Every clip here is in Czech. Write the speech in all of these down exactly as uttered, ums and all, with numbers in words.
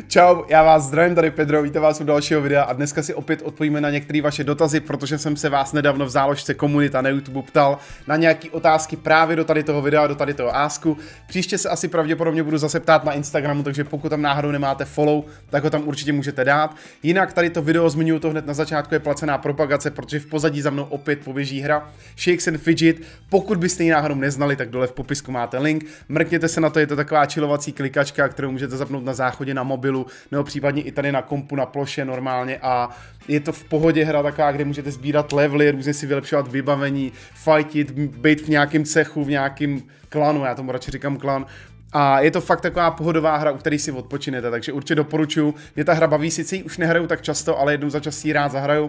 Čau, já vás zdravím, tady Pedro, vítám vás u dalšího videa a dneska si opět odpovíme na některé vaše dotazy, protože jsem se vás nedávno v záložce komunita na YouTube ptal na nějaké otázky právě do tady toho videa, do tady toho asku. Příště se asi pravděpodobně budu zase ptát na Instagramu, takže pokud tam náhodou nemáte follow, tak ho tam určitě můžete dát. Jinak tady to video, zmiňuji to hned na začátku, je placená propagace, protože v pozadí za mnou opět poběží hra Shakes and Fidget. Pokud byste ji náhodou neznali, tak dole v popisku máte link. Mrkněte se na to, je to taková chillovací klikačka, kterou můžete zapnout na záchodě, na mobilu, nebo případně i tady na kompu, na ploše normálně a je to v pohodě hra taková, kde můžete sbírat levely, různě si vylepšovat vybavení, fightit, být v nějakém cechu, v nějakém klanu, já tomu radši říkám klan. A je to fakt taková pohodová hra, u které si odpočinete, takže určitě doporučuju. Mě ta hra baví, sice ji už nehraju tak často, ale jednou za čas ji rád zahraju.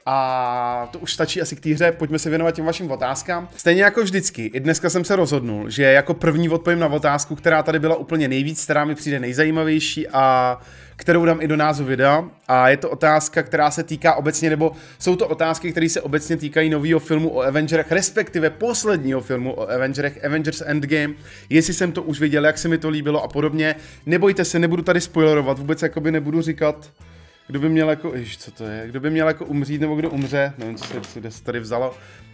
A to už stačí asi k té hře, pojďme se věnovat těm vašim otázkám. Stejně jako vždycky, i dneska jsem se rozhodnul, že jako první odpovím na otázku, která tady byla úplně nejvíc, která mi přijde nejzajímavější a kterou dám i do názvu videa. A je to otázka, která se týká obecně, nebo jsou to otázky, které se obecně týkají nového filmu o Avengerech, respektive posledního filmu o Avengerech, Avengers Endgame. Jestli jsem to už viděl, jak se mi to líbilo a podobně. Nebojte se, nebudu tady spoilerovat, vůbec jakoby nebudu říkat, kdo by měl jako, jež, co to je, kdo by měl jako umřít nebo kdo umře, nevím, co se, co se tady vzalo.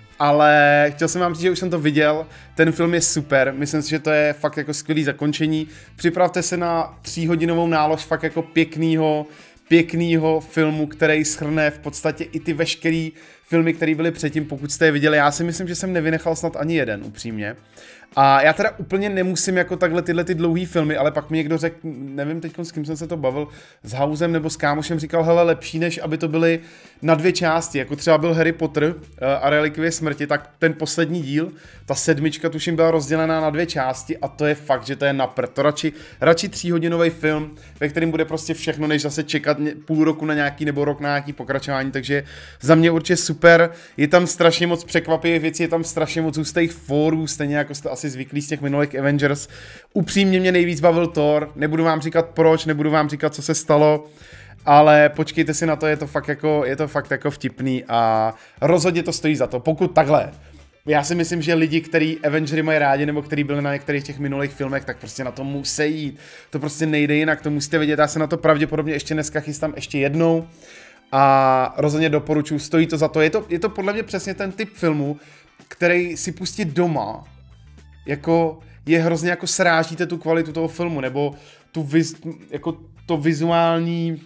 Ale chtěl jsem vám říct, že už jsem to viděl, ten film je super, myslím si, že to je fakt jako skvělý zakončení. Připravte se na tříhodinovou nálož fakt jako pěknýho, pěknýho filmu, který shrne v podstatě i ty veškerý filmy, které byly předtím, pokud jste je viděli. Já si myslím, že jsem nevynechal snad ani jeden, upřímně. A já teda úplně nemusím jako takhle tyhle ty dlouhý filmy, ale pak mi někdo řekl, nevím teď s kým jsem se to bavil, s Housem nebo s kámošem, říkal, hele, lepší, než aby to byly na dvě části, jako třeba byl Harry Potter a Relikvie smrti, tak ten poslední díl, ta sedmička tuším byla rozdělená na dvě části a to je fakt, že to je na prd. To radši, radši tříhodinový film, ve kterém bude prostě všechno, než zase čekat půl roku na nějaký nebo rok na nějaký pokračování, takže za mě určitě super, je tam strašně moc překvapivých věcí, je tam strašně moc hustých fórů, stejně jako jste asi zvyklí z těch minulých Avengers. Upřímně mě nejvíc bavil Thor, nebudu vám říkat proč, nebudu vám říkat, co se stalo, ale počkejte si na to, je to fakt jako, je to fakt jako vtipný a rozhodně to stojí za to, pokud takhle. Já si myslím, že lidi, kteří Avengery mají rádi, nebo kteří byli na některých těch minulých filmech, tak prostě na to musí jít. To prostě nejde jinak, to musíte vidět, já se na to pravděpodobně ještě dneska chystám ještě jednou. A rozhodně doporučuji, stojí to za to. Je to, je to podle mě přesně ten typ filmu, který si pustit doma, jako je hrozně jako srážíte tu kvalitu toho filmu, nebo tu viz, jako to vizuální,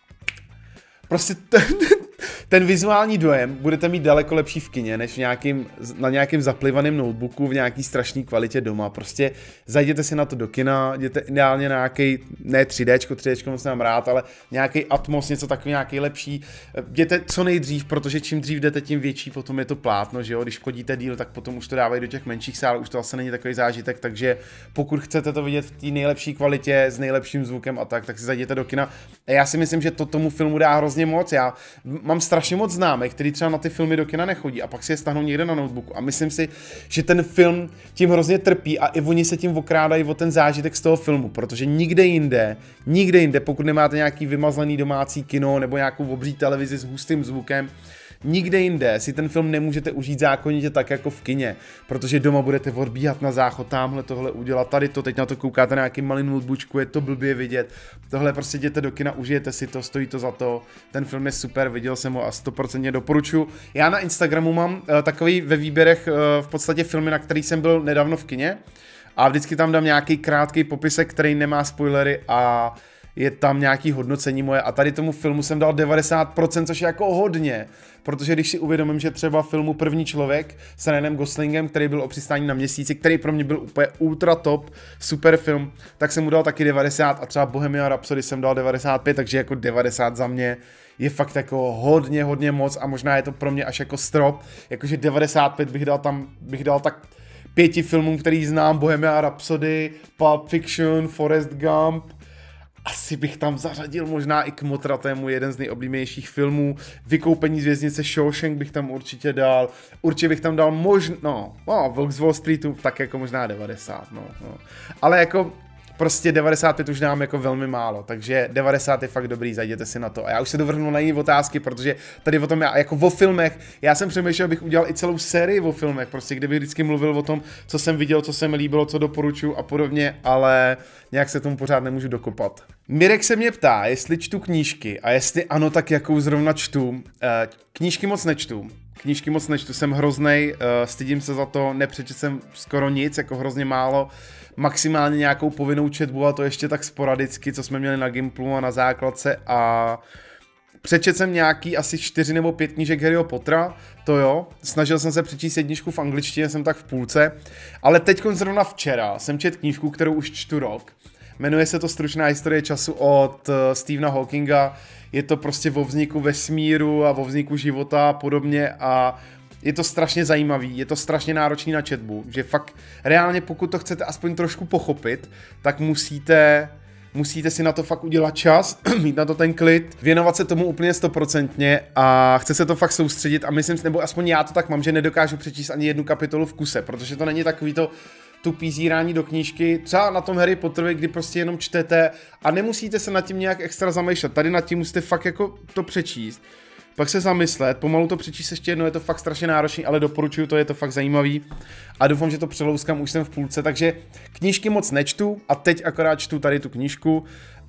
prostě ten, ten vizuální dojem budete mít daleko lepší v kině, než v nějakým, na nějakým zaplivaném notebooku v nějaký strašné kvalitě doma. Prostě zajděte si na to do kina, jděte ideálně na nějaký, ne tři dé, tři dé moc nemám rád, ale nějaký Atmos, něco takový, nějaký lepší. Jděte co nejdřív, protože čím dřív jdete, tím větší potom je to plátno, že jo? Když chodíte díl, tak potom už to dávají do těch menších sálů, už to asi není takový zážitek, takže pokud chcete to vidět v té nejlepší kvalitě, s nejlepším zvukem a tak, tak si zajděte do kina. A já si myslím, že to tomu filmu dá hrozně moc. Já mám strašně moc známek, který třeba na ty filmy do kina nechodí a pak si je stáhnou někde na notebooku a myslím si, že ten film tím hrozně trpí a i oni se tím okrádají o ten zážitek z toho filmu, protože nikde jinde, nikde jinde, pokud nemáte nějaký vymazlený domácí kino nebo nějakou obří televizi s hustým zvukem, nikde jinde si ten film nemůžete užít zákonitě tak jako v kině, protože doma budete odbíhat na záchod, tamhle tohle udělat, tady to, teď na to koukáte na nějaký malý notebooku, je to blbě vidět, tohle prostě jděte do kina, užijete si to, stojí to za to, ten film je super, viděl jsem ho a sto procent doporučuji. Já na Instagramu mám uh, takový ve výběrech uh, v podstatě filmy, na který jsem byl nedávno v kině a vždycky tam dám nějaký krátký popisek, který nemá spoilery a je tam nějaký hodnocení moje a tady tomu filmu jsem dal devadesát procent, což je jako hodně, protože když si uvědomím, že třeba filmu První člověk s Ryanem Goslingem, který byl o přistání na měsíci, který pro mě byl úplně ultra top, super film, tak jsem mu dal taky devadesát a třeba Bohemian Rhapsody jsem dal devadesát pět, takže jako devadesát za mě je fakt jako hodně, hodně moc a možná je to pro mě až jako strop, jakože devadesát pět bych dal tam, bych dal tak pěti filmům, který znám, Bohemian Rhapsody, Pulp Fiction, Forrest Gump. Asi bych tam zařadil možná i k Motratému jeden z nejoblíbenějších filmů. Vykoupení z věznice Shawshank bych tam určitě dal. Určitě bych tam dal možná, no, no Vlk z Wall Streetu, tak jako možná devadesát, no, no. Ale jako prostě devadesát pět už dám jako velmi málo, takže devadesát je fakt dobrý, zajděte si na to. A já už se dovrhnu na jiné otázky, protože tady o tom já, jako o filmech, já jsem přemýšlel, abych udělal i celou sérii o filmech, prostě kdybych vždycky mluvil o tom, co jsem viděl, co se mi líbilo, co doporučuji a podobně, ale nějak se tomu pořád nemůžu dokopat. Mirek se mě ptá, jestli čtu knížky a jestli ano, tak jakou zrovna čtu. Knížky moc nečtu. Knížky moc nečtu, jsem hroznej, stydím se za to, nepřečetl jsem skoro nic, jako hrozně málo. Maximálně nějakou povinnou četbu a to ještě tak sporadicky, co jsme měli na Gimplu a na základce a přečetl jsem nějaký asi čtyři nebo pět knížek Harryho Pottera, to jo, snažil jsem se přečíst jedničku v angličtině, jsem tak v půlce, ale teď zrovna včera jsem četl knížku, kterou už čtu rok, jmenuje se to Stručná historie času od Stephena Hawkinga, je to prostě o vzniku vesmíru a o vzniku života a podobně a je to strašně zajímavý, je to strašně náročný na četbu, že fakt reálně pokud to chcete aspoň trošku pochopit, tak musíte, musíte si na to fakt udělat čas, mít na to ten klid, věnovat se tomu úplně stoprocentně a chce se to fakt soustředit a myslím, nebo aspoň já to tak mám, že nedokážu přečíst ani jednu kapitolu v kuse, protože to není takový to tupý zírání do knížky, třeba na tom Harry Potterovi, kdy prostě jenom čtete a nemusíte se nad tím nějak extra zamýšlet, tady nad tím musíte fakt jako to přečíst. Pak se zamyslet, pomalu to přečíst ještě jednou, je to fakt strašně náročný, ale doporučuju to, je to fakt zajímavý a doufám, že to přelouskám, už jsem v půlce, takže knížky moc nečtu a teď akorát čtu tady tu knížku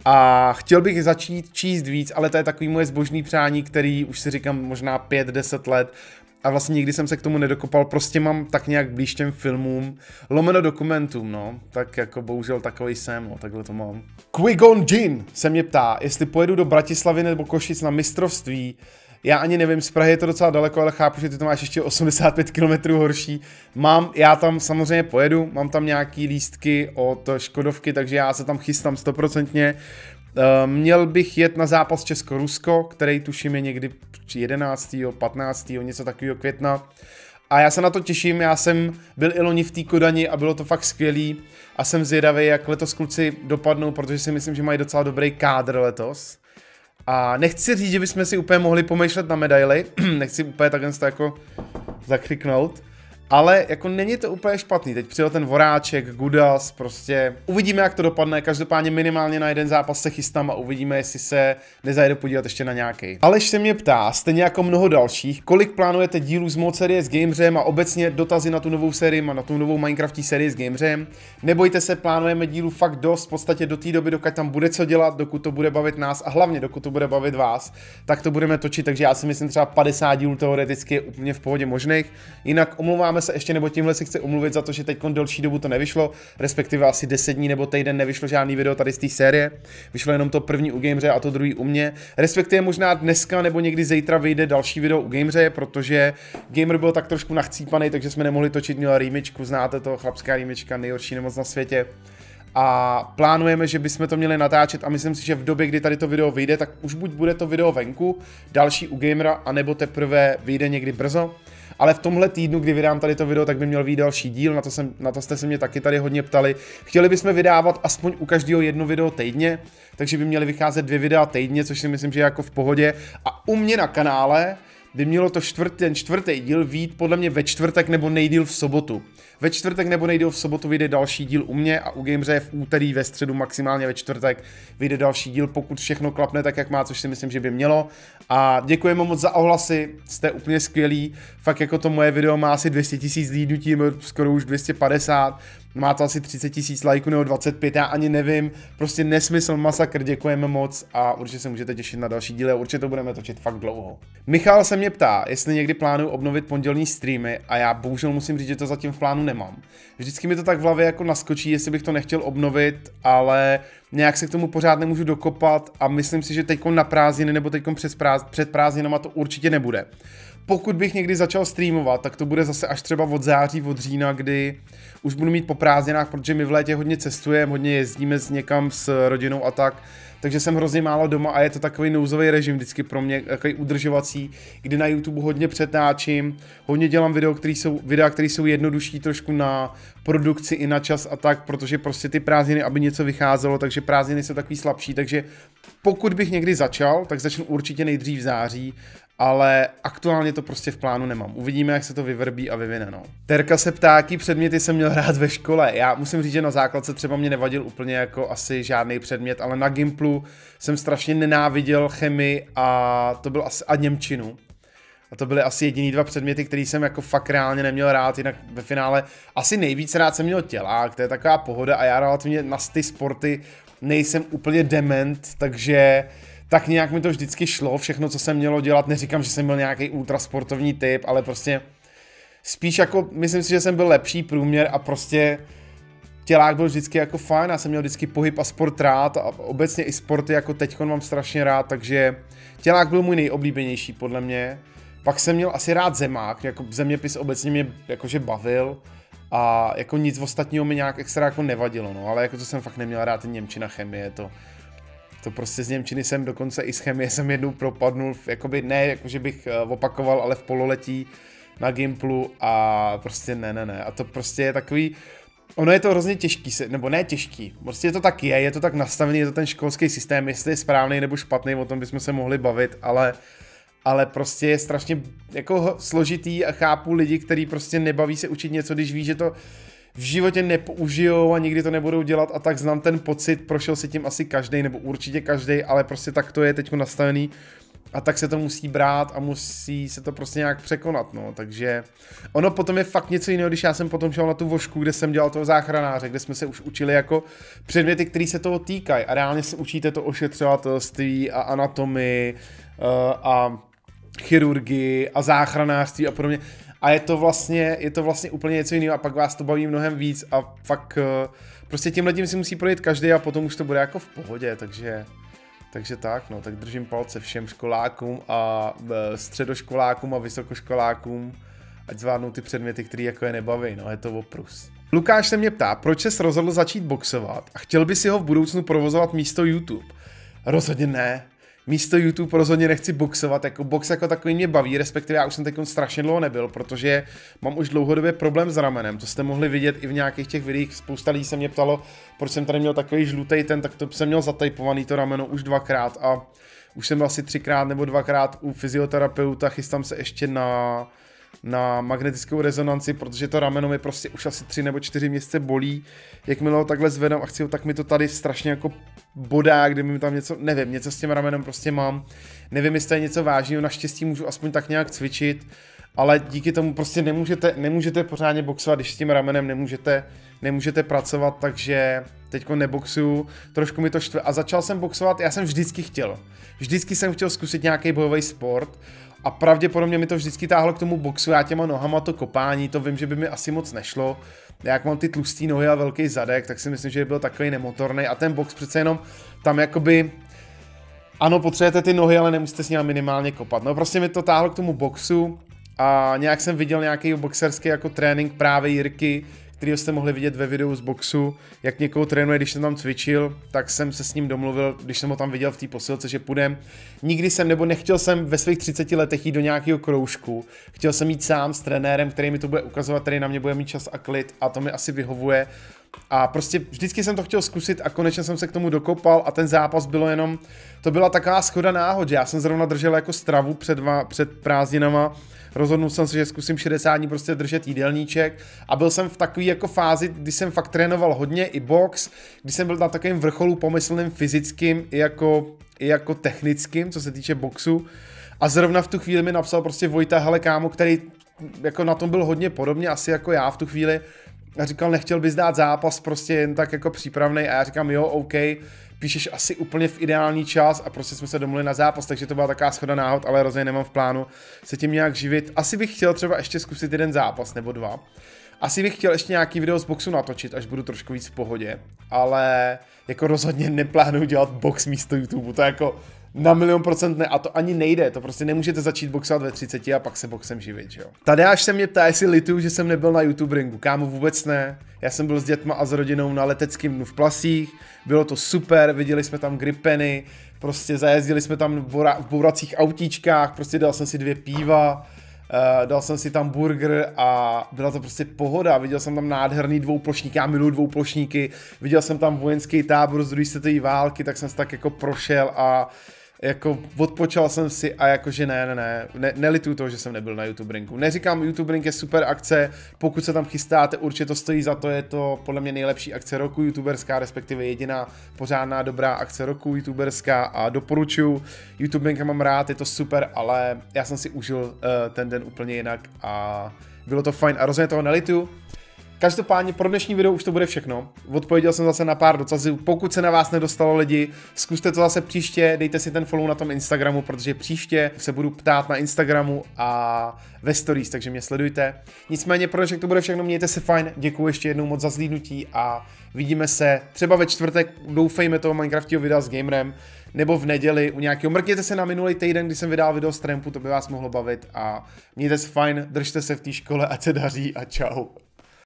a chtěl bych začít číst víc, ale to je takový moje zbožný přání, který už si říkám možná pět deset let a vlastně nikdy jsem se k tomu nedokopal, prostě mám tak nějak blíž těm filmům, lomeno dokumentům, no, tak jako bohužel takový jsem, no, takhle to mám. Qui-Gon Jinn se mě ptá, jestli pojedu do Bratislavy nebo Košic na mistrovství. Já ani nevím, z Prahy je to docela daleko, ale chápu, že ty to máš ještě osmdesát pět kilometrů horší. Mám, já tam samozřejmě pojedu, mám tam nějaký lístky od Škodovky, takže já se tam chystám stoprocentně. Měl bych jet na zápas Česko-Rusko, který tuším je někdy jedenáctého patnáctého něco takového května. A já se na to těším, já jsem byl i loni v té Kodani a bylo to fakt skvělý. A jsem zvědavý, jak letos kluci dopadnou, protože si myslím, že mají docela dobrý kádr letos. A nechci říct, že bychom si úplně mohli pomýšlet na medaily, nechci úplně takhle to jako zakřiknout, ale jako není to úplně špatný, teď přijel ten Voráček, Gudas, prostě uvidíme, jak to dopadne, každopádně minimálně na jeden zápas se chystám a uvidíme, jestli se nezajde podívat ještě na nějaký. Aleš se mě ptá, stejně jako mnoho dalších, kolik plánujete dílů z mod série s Gameřem a obecně dotazy na tu novou sérii a na tu novou Minecraftí sérii s Gameřem. Nebojte se, plánujeme dílů fakt dost, v podstatě do té doby, dokud tam bude co dělat, dokud to bude bavit nás a hlavně dokud to bude bavit vás, tak to budeme točit, takže já si myslím třeba padesát dílů teoreticky je úplně v pohodě možných. Jinak omlouváme se ještě, nebo tímhle si chci omluvit za to, že teď delší dobu to nevyšlo, respektive asi deset dní nebo týden nevyšlo žádný video tady z té série. Vyšlo jenom to první u Gameře a to druhý u mě. Respektive možná dneska nebo někdy zítra vyjde další video u Gameře, protože Gamer byl tak trošku nachcípaný, takže jsme nemohli točit, měla rýmičku, znáte to, chlapská rýmička, nejhorší nemoc na světě. A plánujeme, že bychom to měli natáčet a myslím si, že v době, kdy tady to video vyjde, tak už buď bude to video venku, další u Gamera, anebo teprve vyjde někdy brzo. Ale v tomhle týdnu, kdy vydám tady to video, tak by měl být další díl, na to, jsem, na to jste se mě taky tady hodně ptali. Chtěli bychom vydávat aspoň u každého jedno video týdně, takže by měly vycházet dvě videa týdně, což si myslím, že je jako v pohodě. A u mě na kanále by mělo to čtvrt, ten čtvrtý díl vyjít podle mě ve čtvrtek nebo nejdýl v sobotu. Ve čtvrtek nebo nejdýl v sobotu vyjde další díl u mě a u Gameře je v úterý, ve středu, maximálně ve čtvrtek vyjde další díl, pokud všechno klapne tak, jak má, což si myslím, že by mělo. A děkujeme moc za ohlasy, jste úplně skvělí, fakt jako to moje video má asi dvě stě tisíc lídnutí, skoro už dvě stě padesát, má to asi třicet tisíc lajků nebo dvacet pět, já ani nevím, prostě nesmysl, masakr, děkujeme moc a určitě se můžete těšit na další díly a určitě to budeme točit fakt dlouho. Michal se mě ptá, jestli někdy plánuju obnovit pondělní streamy a já bohužel musím říct, že to zatím v plánu nemám. Vždycky mi to tak v hlavě jako naskočí, jestli bych to nechtěl obnovit, ale nějak se k tomu pořád nemůžu dokopat a myslím si, že teďkon na prázdniny nebo teďkon před prázdninama to určitě nebude. Pokud bych někdy začal streamovat, tak to bude zase až třeba od září, od října, kdy už budu mít po prázdninách, protože my v létě hodně cestujeme, hodně jezdíme s někam s rodinou a tak, takže jsem hrozně málo doma a je to takový nouzový režim vždycky pro mě, takový udržovací, kdy na YouTube hodně přetáčím, hodně dělám video, které jsou, videa, které jsou jednodušší trošku na produkci i na čas a tak, protože prostě ty prázdniny, aby něco vycházelo, takže prázdniny jsou takový slabší, takže pokud bych někdy začal, tak začnu určitě nejdřív v září, ale aktuálně to prostě v plánu nemám. Uvidíme, jak se to vyvrbí a vyvine, no. Terka se ptá, jaký předměty jsem měl hrát ve škole. Já musím říct, že na základce třeba mě nevadil úplně jako asi žádný předmět, ale na Gimplu jsem strašně nenáviděl chemii a to byl asi a němčinu. A to byly asi jediný dva předměty, který jsem jako fakt reálně neměl rád, jinak ve finále asi nejvíc rád jsem měl tělák, to je taková pohoda a já relativně na ty sporty nejsem úplně dement, takže tak nějak mi to vždycky šlo, všechno, co jsem mělo dělat, neříkám, že jsem byl nějaký ultrasportovní typ, ale prostě spíš jako, myslím si, že jsem byl lepší průměr a prostě tělák byl vždycky jako fajn, já jsem měl vždycky pohyb a sport rád a obecně i sporty jako teďkon mám strašně rád, takže tělák byl můj nejoblíbenější podle mě. Pak jsem měl asi rád zemák, jako zeměpis obecně mě jakože bavil a jako nic ostatního mi nějak extra jako nevadilo, no, ale jako to jsem fakt neměl rád, němčina, chemie, to To prostě z němčiny jsem dokonce i z chemie jsem jednou propadnul, jakoby ne, jakože bych opakoval, ale v pololetí na Gimplu a prostě ne, ne, ne. A to prostě je takový, ono je to hrozně těžký, nebo ne těžký, prostě to tak je, je to tak nastavený, je to ten školský systém, jestli je správný nebo špatný, o tom bychom se mohli bavit, ale, ale prostě je strašně jako složitý a chápu lidi, kteří prostě nebaví se učit něco, když ví, že to v životě nepoužijou a nikdy to nebudou dělat a tak znám ten pocit, prošel si tím asi každý nebo určitě každý, ale prostě tak to je teď nastavený a tak se to musí brát a musí se to prostě nějak překonat, no, takže ono potom je fakt něco jiného, když já jsem potom šel na tu vošku, kde jsem dělal toho záchranáře, kde jsme se už učili jako předměty, které se toho týkají a reálně se učíte to ošetřovatelství a anatomii uh, a chirurgii a záchranářství a podobně. A je to vlastně, je to vlastně úplně něco jiného a pak vás to baví mnohem víc a fakt prostě tímhle tím si musí projít každý a potom už to bude jako v pohodě, takže, takže tak, no, tak držím palce všem školákům a středoškolákům a vysokoškolákům, ať zvládnou ty předměty, které jako je nebaví, no, je to oprus. Lukáš se mě ptá, proč ses rozhodl začít boxovat a chtěl by si ho v budoucnu provozovat místo YouTube? Rozhodně ne. Místo YouTube rozhodně nechci boxovat, jako box jako takový mě baví, respektive já už jsem teď strašně dlouho nebyl, protože mám už dlouhodobě problém s ramenem, to jste mohli vidět i v nějakých těch videích, spousta lidí se mě ptalo, proč jsem tady měl takový žlutý ten, tak to jsem měl zatajpovaný to rameno už dvakrát a už jsem byl asi třikrát nebo dvakrát u fyzioterapeuta, chystám se ještě na, na magnetickou rezonanci, protože to rameno mi prostě už asi tři nebo čtyři měsíce bolí, jakmile ho takhle zvedám a chci ho, tak mi to tady strašně jako bodá, kde mi tam něco, nevím, něco s tím ramenem prostě mám, nevím, jestli je něco vážného, naštěstí můžu aspoň tak nějak cvičit, ale díky tomu prostě nemůžete, nemůžete pořádně boxovat, když s tím ramenem nemůžete, nemůžete pracovat, takže teďko neboxuju, trošku mi to štve a začal jsem boxovat, já jsem vždycky chtěl, vždycky jsem chtěl zkusit nějaký bojový sport a pravděpodobně mi to vždycky táhlo k tomu boxu, já těma nohama to kopání, to vím, že by mi asi moc nešlo, jak mám ty tlustý nohy a velký zadek, tak si myslím, že by byl takový nemotorný a ten box přece jenom tam jakoby, ano, potřebujete ty nohy, ale nemusíte s nimi minimálně kopat, no prostě mi to táhlo k tomu boxu a nějak jsem viděl nějaký boxerský jako trénink právě Jirky, kterýho jste mohli vidět ve videu z boxu, jak někoho trénuje, když jsem tam cvičil, tak jsem se s ním domluvil, když jsem ho tam viděl v té posilce, že půjdem. Nikdy jsem, nebo nechtěl jsem ve svých třiceti letech jít do nějakého kroužku, chtěl jsem jít sám s trenérem, který mi to bude ukazovat, který na mě bude mít čas a klid a to mi asi vyhovuje. A prostě vždycky jsem to chtěl zkusit a konečně jsem se k tomu dokopal a ten zápas bylo jenom, to byla taková shoda náhod, že já jsem zrovna držel jako stravu před, před prázdninama, rozhodnul jsem se, že zkusím šedesát dní prostě držet jídelníček a byl jsem v takové jako fázi, kdy jsem fakt trénoval hodně i box, kdy jsem byl na takovém vrcholu pomyslným fyzickým i jako, i jako technickým, co se týče boxu a zrovna v tu chvíli mi napsal prostě Vojta, hele kámo, který jako na tom byl hodně podobně asi jako já v tu chvíli a říkal, nechtěl bys dát zápas prostě jen tak jako přípravnej a já říkám, jo, OK, píšeš asi úplně v ideální čas a prostě jsme se domluvili na zápas, takže to byla taková shoda náhod, ale rozhodně nemám v plánu se tím nějak živit. Asi bych chtěl třeba ještě zkusit jeden zápas nebo dva. Asi bych chtěl ještě nějaký video z boxu natočit, až budu trošku víc v pohodě, ale jako rozhodně neplánuju dělat box místo YouTube, to jako Na milion procent ne, a to ani nejde, to prostě nemůžete začít boxovat ve třiceti a pak se boxem živit, že jo. Tady až se mě ptá, jestli lituju, že jsem nebyl na YouTube ringu, kámo, vůbec ne. Já jsem byl s dětma a s rodinou na leteckém dnu v Plasích, bylo to super, viděli jsme tam gripeny, prostě zajezdili jsme tam v, bora, v bouracích autíčkách, prostě dal jsem si dvě piva, uh, dal jsem si tam burger a byla to prostě pohoda, viděl jsem tam nádherný dvouplošník, já miluji dvouplošníky, viděl jsem tam vojenský tábor z druhé světové války, tak jsem se tak jako prošel a jako odpočal jsem si a jakože ne, ne, ne, ne nelituju toho, že jsem nebyl na YouTube ringu. Neříkám, YouTube ring je super akce, pokud se tam chystáte, určitě to stojí za to, je to podle mě nejlepší akce roku youtuberská, respektive jediná pořádná dobrá akce roku youtuberská a doporučuji. YouTube ring mám rád, je to super, ale já jsem si užil uh, ten den úplně jinak a bylo to fajn a rozhodně toho nelituju. Každopádně pro dnešní video už to bude všechno. Odpověděl jsem zase na pár dotazů. Pokud se na vás nedostalo lidi, zkuste to zase příště, dejte si ten follow na tom Instagramu, protože příště se budu ptát na Instagramu a ve stories, takže mě sledujte. Nicméně pro dnešek to bude všechno, mějte se fajn, děkuji ještě jednou moc za zhlídnutí a vidíme se třeba ve čtvrtek, doufejme toho Minecraftového videa s Gamerem, nebo v neděli u nějakého. Mrkněte se na minulý týden, kdy jsem vydal video z trampu, to by vás mohlo bavit a mějte se fajn, držte se v té škole, ať se daří a čau.